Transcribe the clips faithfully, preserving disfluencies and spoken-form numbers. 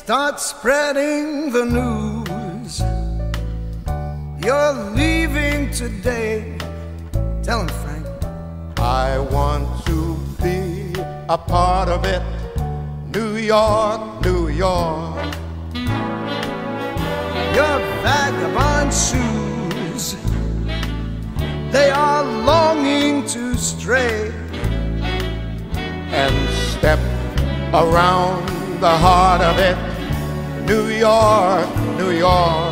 Start spreading the news. You're leaving today. Tell him, Frank. I want to be a part of it. New York, New York. Your vagabond shoes, they are longing to stray and step around the heart of it. New York, New York.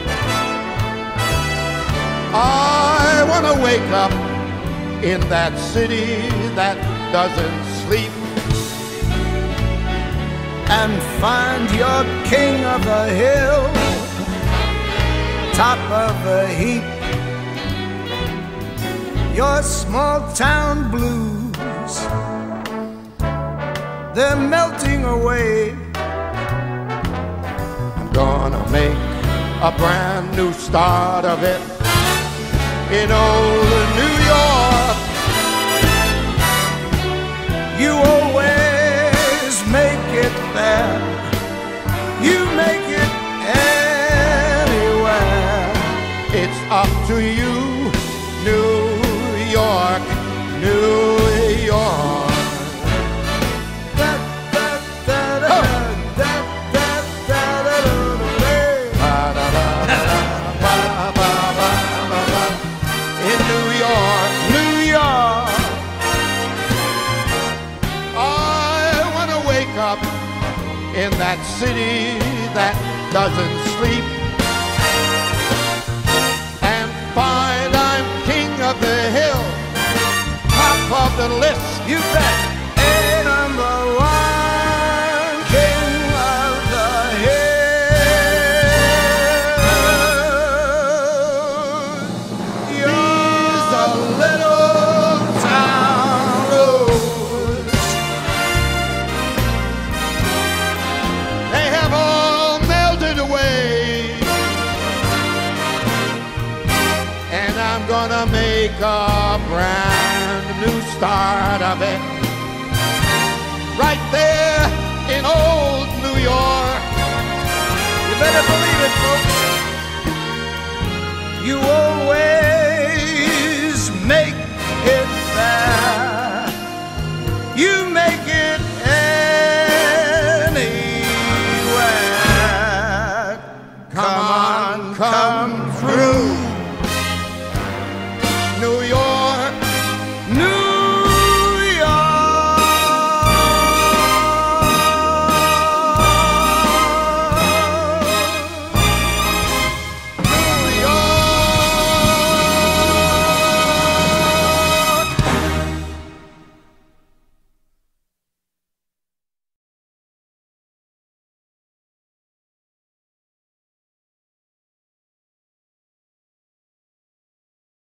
I want to wake up in that city that doesn't sleep and find your king of the hill, top of the heap. Your small town blues, they're melting away. I'm gonna make a brand new start of it in old New York. You always make it there. You make it anywhere. It's up to you, New York, New York. Up in that city that doesn't sleep and find I'm king of the hill, top of the list. You bet. A number one king of the hill. You're a little town blues. I'm gonna make a brand new start of it right there in old New York. You better believe it, folks. You always make it there. You make it anywhere. Come on, come through.